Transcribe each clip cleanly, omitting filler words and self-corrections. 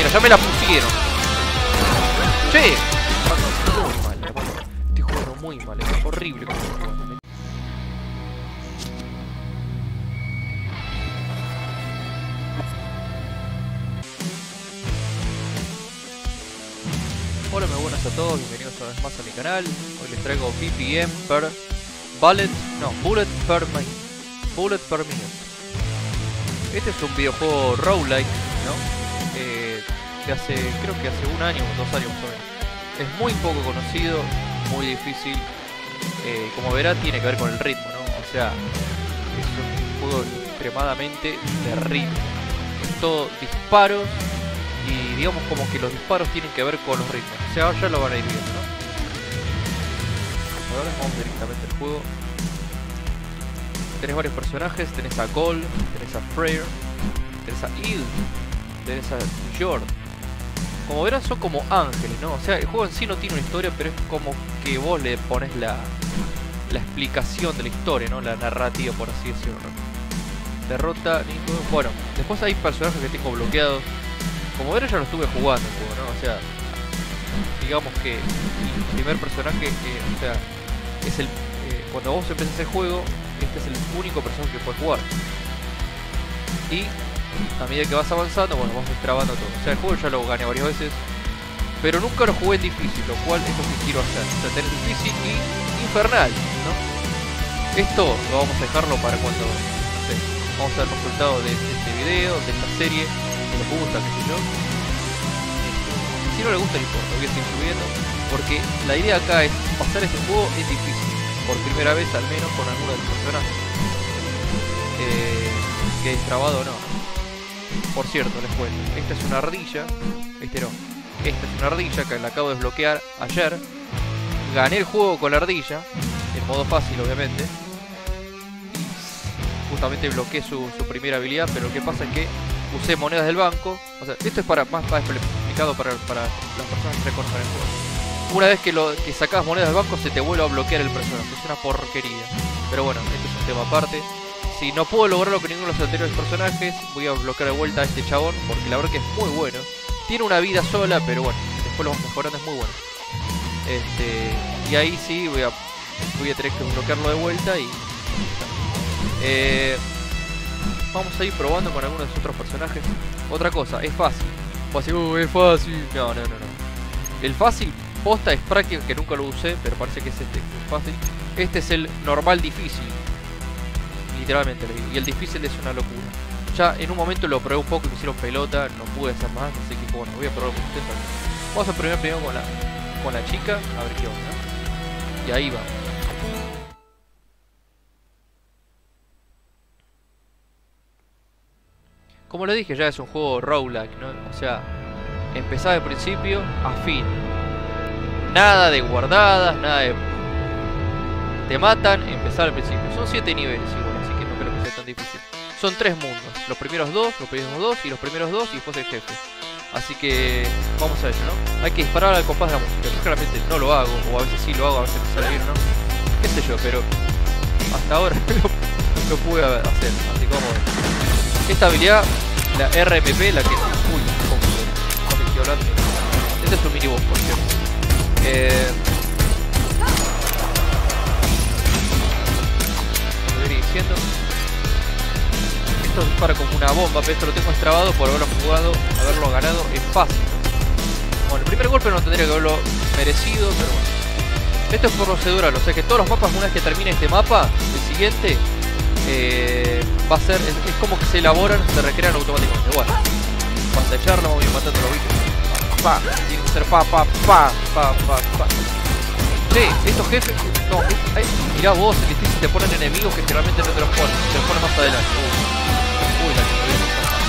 mira, ya me la pusieron. Che. Muy mal, hermano. Estoy jugando muy mal, es horrible como estoy jugando. Hola, muy buenas a todos, bienvenidos una vez más a mi canal. Hoy les traigo BPM per Bullet per Minute. Este es un videojuego roguelike, ¿no? De hace, creo que hace un año o 2 años más o menos. Es muy poco conocido, muy difícil. Como verá, tiene que ver con el ritmo, ¿no? O sea, es un juego extremadamente de ritmo. Es todo disparos. Y digamos como que los disparos tienen que ver con los ritmos. O sea, ya lo van a ir viendo, ¿no? Ahora vamos directamente al juego. Tenés varios personajes. Tenés a Cole, tenés a Freyr, tenés a Eve, tenés a Jord. Como verán son como ángeles, ¿no? O sea, el juego en sí no tiene una historia, pero es como que vos le pones la explicación de la historia, ¿no? La narrativa, por así decirlo. Derrota, Nico. Bueno, después hay personajes que tengo bloqueados. Como verán ya lo estuve jugando el juego, ¿no? O sea, digamos que el primer personaje, o sea, es el... cuando vos empezás el juego, este es el único personaje que puedes jugar. Y a medida que vas avanzando, bueno, vas destrabando todo. O sea, el juego ya lo gané varias veces, pero nunca lo jugué en difícil, lo cual es lo que quiero hacer. O sea, tener difícil y infernal, ¿no? Esto lo vamos a dejarlo para cuando, no sé, vamos a ver el resultado de este video, de esta serie. Si les gusta, qué sé yo. Si no les gusta, no importa, voy a seguir subiendo. Porque la idea acá es pasar este juego en difícil. Por primera vez, al menos, con alguno de los personajes. Que destrabado o no. Por cierto, les cuento. Esta es una ardilla. Esta es una ardilla que la acabo de desbloquear ayer. Gané el juego con la ardilla. En modo fácil, obviamente. Y justamente bloqueé su primera habilidad. Pero lo que pasa es que usé monedas del banco. O sea, esto es más explicado para las personas que reconocen el juego. Una vez que sacas monedas del banco, se te vuelve a bloquear el personaje. Es una porquería. Pero bueno, este es un tema aparte. Si no puedo lograrlo con ninguno de los anteriores personajes, voy a bloquear de vuelta a este chabón, porque la verdad que es muy bueno. Tiene una vida sola, pero bueno, después lo vamos mejorando, es muy bueno. Y ahí sí voy a tener que bloquearlo de vuelta y... vamos a ir probando con algunos de los otros personajes. Otra cosa, es fácil. Es fácil. No. El fácil posta es práctico, que nunca lo usé, pero parece que es este fácil. Este es el normal difícil. Literalmente le digo. Y el difícil es una locura. Ya en un momento lo probé un poco y me hicieron pelota. No pude hacer más, así que bueno, voy a probar con ustedes. Vamos a probar primero con la chica. A ver qué onda. Y ahí va. Como les dije, ya es un juego roguelike, ¿no? O sea, empezás de principio a fin. Nada de guardadas, nada de... Te matan, empezar al principio. Son 7 niveles igual, así que no creo que sea tan difícil. Son 3 mundos. Los primeros dos y los primeros 2 y después el jefe. Así que vamos a ello, ¿no? Hay que disparar al compás de la música. Yo claramente no lo hago, o a veces sí lo hago, a veces me sale bien, ¿no? Qué sé yo, pero hasta ahora lo pude hacer. Así que vamos a ver. Esta habilidad, la RMP, la que... Uy, ¿cómo estoy hablando? Este es un mini boss, por cierto. Diciendo. Esto dispara como una bomba, pero esto lo tengo extrabado por haberlo jugado, haberlo ganado en fácil. Bueno, el primer golpe no tendría que haberlo merecido, pero bueno. Esto es procedural, o sea que todos los mapas, una vez que termine este mapa, el siguiente va a ser, es como que se elaboran, se recrean automáticamente. Bueno, basta echarlo, vamos a ir matando a los bichos. Pa, tiene que ser pa. Estos jefes, no, mirá vos, es difícil, te ponen enemigos que generalmente no te los ponen, te los ponen más adelante. Uy, la que me voy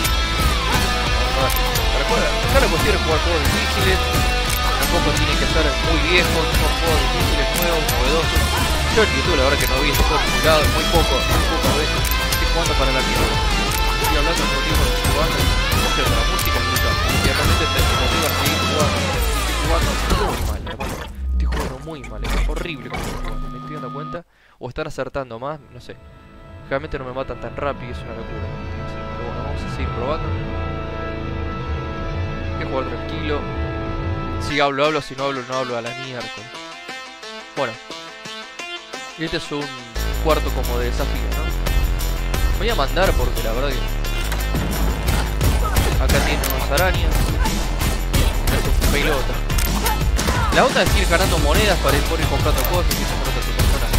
a pasar. Recuerda, acá la cuestión es jugar juegos difíciles, tampoco tienen que ser muy viejos, son juegos difíciles, nuevos, novedosos. Yo en YouTube la verdad que no vi este juego publicado, muy pocas veces, estoy jugando para la vida. Estoy hablando del motivo de estoy jugando, no sé, la música es brutal, y realmente te motiva a seguir jugando, estoy jugando muy mal, hermano. Muy mal, es horrible como estoy jugando, me estoy dando cuenta. O están acertando más, no sé. Realmente no me matan tan rápido, es una locura. Pero bueno, vamos a seguir probando. Este jugar tranquilo. Si hablo, hablo, si no hablo, no hablo a la miércoles. Bueno. Y este es un cuarto como de desafío, ¿no? Voy a mandar porque la verdad que... Acá tiene unas arañas. Es un pelota. La onda es ir ganando monedas para ir comprando cosas y comprando a tu personaje.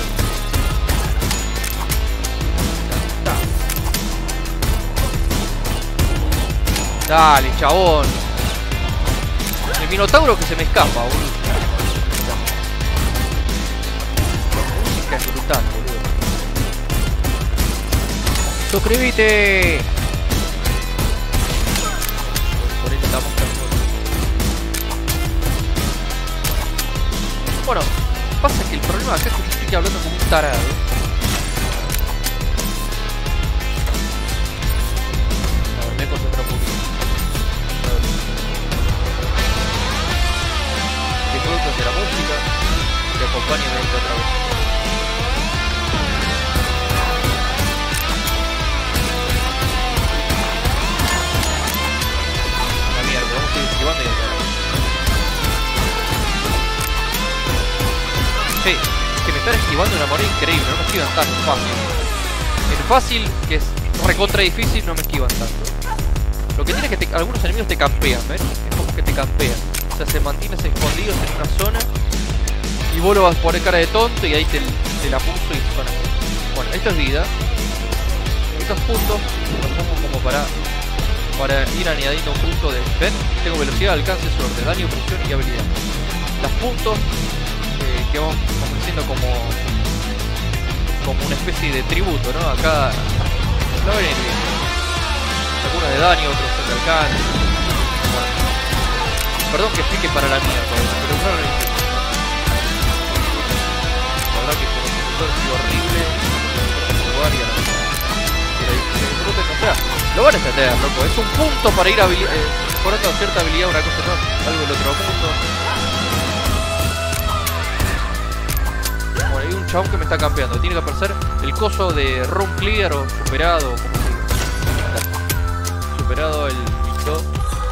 Dale, chabón. El minotauro que se me escapa, boludo. La música es brutal, boludo. ¡Suscríbete! Por ahí estamos cantando. Bueno, pasa que el problema acá es que yo estoy hablando como un tarado. A ver, me concentro un poquito. Disfruto de la música que acompaña de otra vez. La mierda, vamos a ir esquivando y otra vez. Sí, que me están esquivando de una manera increíble, no me esquivan tan fácil. El fácil, que es recontra difícil, no me esquivan tanto. Lo que tiene es que algunos enemigos te campean, ¿ves? Es como que te campean. O sea, se mantienen escondidos en una zona y vos lo vas a poner cara de tonto y ahí te la puso y se van a... Bueno, esto es vida. Estos puntos los pongo como para ir añadiendo un punto de... ¿Ven? Tengo velocidad, alcance, suerte, daño, presión y habilidad. Los puntos que vamos ofreciendo como una especie de tributo, ¿no? Acá no ven bien. Algunos de daño, otros de alcance. Bueno. Perdón que explique para la mía, pero no lo entiendo. La verdad que como profesor ha sido horrible jugar y a la que disfruten, o sea, lo van a entender, loco. Es un punto para ir mejorando cierta habilidad, una cosa, no, algo del otro mundo. Bueno, hay un chabón que me está campeando. Tiene que aparecer el coso de run clear o superado, como se diga. Superado el listo.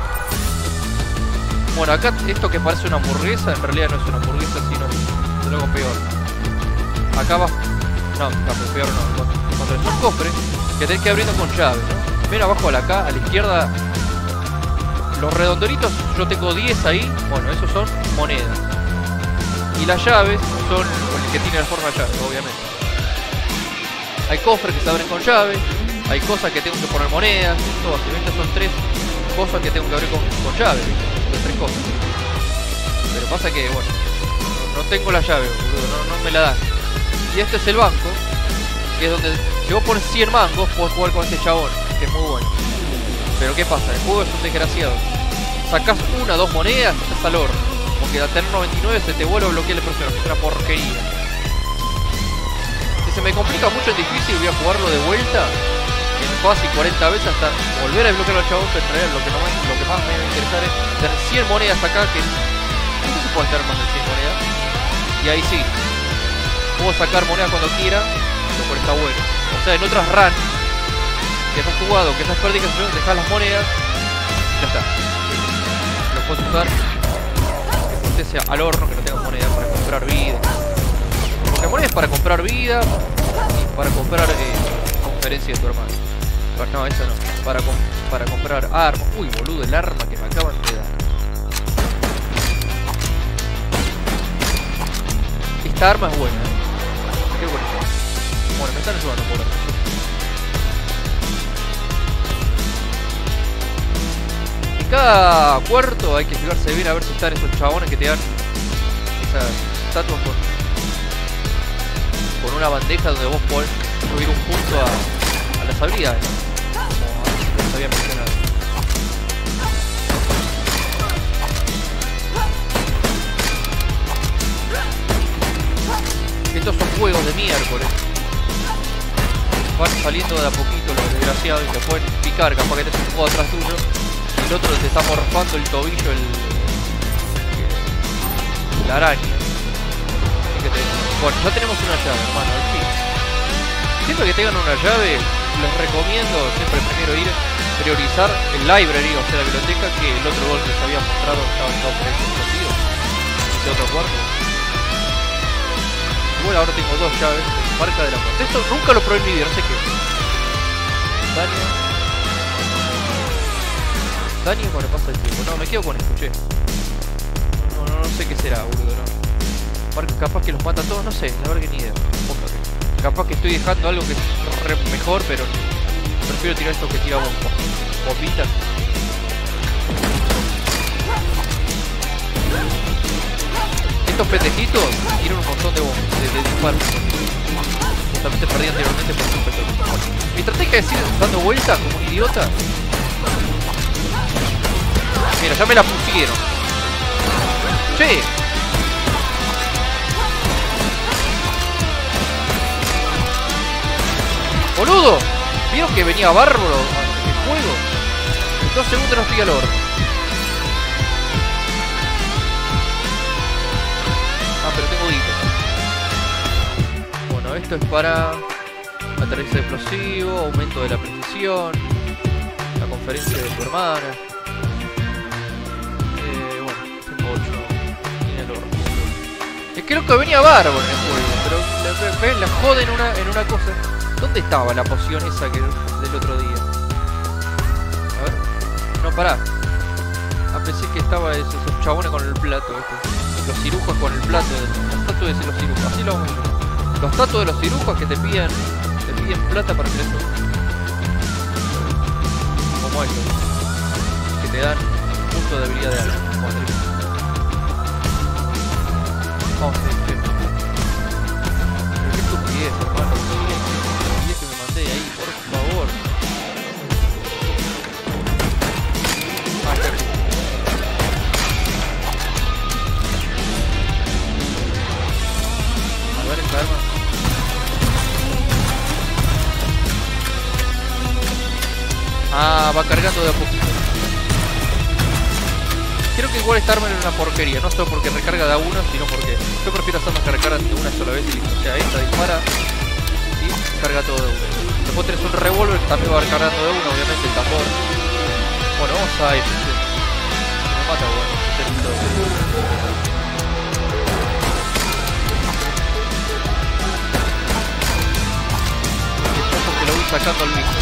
Bueno, acá esto que parece una hamburguesa, en realidad no es una hamburguesa, sino es algo peor. Acá va... No, peor no. Cuando son cofres que tenés que ir abriendo con llave, ¿no? Ven abajo acá, a la izquierda. Los redondelitos, yo tengo 10 ahí. Bueno, esos son monedas. Y las llaves son el que tiene la forma de llave, obviamente. Hay cofres que se abren con llave. Hay cosas que tengo que poner monedas. Esto básicamente son 3 cosas que tengo que abrir con llave. Las 3 cosas. Pero pasa que, bueno, no tengo la llave, boludo, no me la dan. Y este es el banco, que es donde, si vos pones 100 mangos, podés jugar con este chabón, que es muy bueno. Pero ¿qué pasa? El juego es un desgraciado. Sacás 1 o 2 monedas y estás al horno. Porque al tener 99 se te vuelve a bloquear el personaje, es una porquería. Si se me complica mucho, es difícil, voy a jugarlo de vuelta en fácil 40 veces hasta volver a desbloquear al chabón. Pero en realidad lo que más me va a interesar es tener 100 monedas acá, que no se puede tener más de 100 monedas. Y ahí sí, puedo sacar monedas cuando quiera, lo cual está bueno. O sea, en otras run que no has jugado, que no has perdido, que dejas las monedas, ya está. Lo puedes usar sea al horno, que no tengas monedas para comprar vida. Porque monedas para comprar vida y para comprar conferencia de tu hermano. Pero no, eso no. Para comprar armas. Uy, boludo, el arma que me acaban de dar. Esta arma es buena, Qué buena. Bueno, me están ayudando por ahora. Cada cuarto hay que fijarse bien a ver si están esos chabones que te dan esas estatuas con una bandeja donde vos podés subir un punto a las habilidades, ¿no? Como les había mencionado. Estos son juegos de miércoles. Van saliendo de a poquito los desgraciados y te pueden picar, capaz que te hacen un juego atrás tuyo. El otro te está morfando el tobillo, la araña. Bueno, ya tenemos una llave, hermano, al fin. Siempre que tengan una llave, les recomiendo siempre primero ir priorizar el library, o sea la biblioteca, que el otro gol que les había mostrado estaba en 2 explosivos. Este otro cuarto. Igual ahora tengo 2 llaves, marca de la muerte. Esto nunca lo probé en mi vida, no sé qué. Daño cuando pasa el tiempo. No, me quedo con esto, che. No sé qué será, boludo, no. Capaz que los mata a todos, no sé, la verdad que ni idea. Capaz que estoy dejando algo que es mejor, pero prefiero tirar esto que tira bombitas. Estos pendejitos tiran un montón de disparos. Justamente perdí anteriormente por un peto. Mi estrategia es ir dando vueltas como un idiota. Mira, ya me la pusieron. Che. ¡Boludo! ¿Vieron que venía bárbaro el juego? En 2 segundos no estoy al horno. Ah, pero tengo guito. Bueno, esto es para aterrizaje explosivo, aumento de la precisión, la conferencia de tu hermana. Bueno, tengo 8 en el horno. Es que creo que venía bárbaro en el juego, pero la joden en una cosa. ¿Dónde estaba la poción esa que del otro día? A ver. No, pará. Ah, pensé que estaba esos chabones con el plato. Los cirujos con el plato. Los tatuos de los cirujos. Así lo vamos a ver. Los tatuos de los cirujos que te piden plata para que les toque. Como estos. Que te dan punto de habilidad de algo. Vamos a ver. Pero qué estupidez, hermano. De ahí, por favor. A ver esta arma. Ah, va cargando de a poquito. Creo que igual esta arma era una porquería. No solo porque recarga de a uno, sino porque yo prefiero hacerlas cargar de una sola vez y listo. O sea, esta dispara y carga todo de una. Después tenés un revólver que también va cargando de uno, obviamente, el tambor. Bueno, vamos a ir. Me mata, bueno. Es porque lo voy sacando al bicho.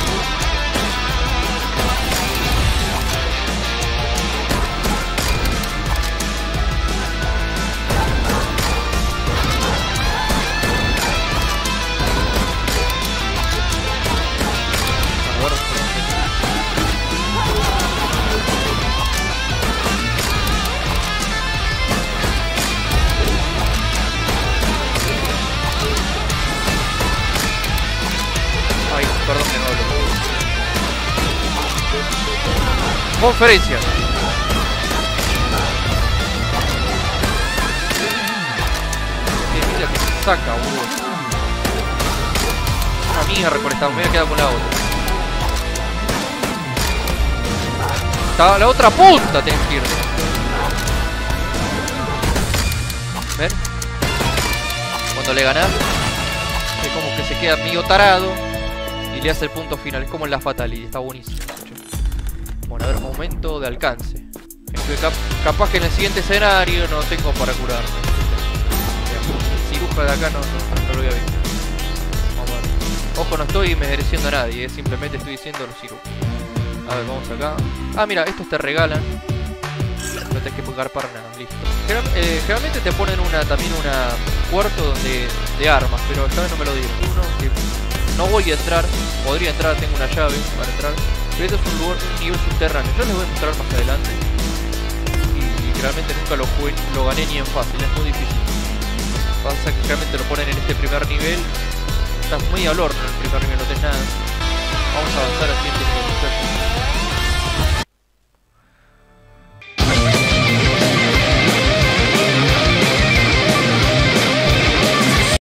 Perdón que no hablo. Conferencia. Mira que se saca, boludo. Una mierda con esta. Me voy a quedar con la otra. Está la otra punta, tenés que ir. ¿Ven? Cuando le ganás, es como que se queda medio tarado y le hace el punto final. Es como en la Fatality, está buenísimo. Bueno, a ver, aumento de alcance. Capaz que en el siguiente escenario no tengo para curarme. El ciruja de acá no lo voy a ver. Vamos a ver. Ojo, no estoy mereciendo a nadie, simplemente estoy diciendo los cirujos. A ver, vamos acá. Ah, mira, estos te regalan. No tenés que pagar para nada, listo. Generalmente te ponen también un cuarto de armas, pero esta vez no me lo dieron. Uno que no voy a entrar, podría entrar, tengo una llave para entrar. Pero esto es un lugar, un nivel subterráneo. Yo les voy a mostrar más adelante. Y realmente nunca lo gané ni en fácil, es muy difícil. Pasa que realmente lo ponen en este primer nivel. Estás muy al horno en el primer nivel, no tenés nada. Vamos a avanzar así en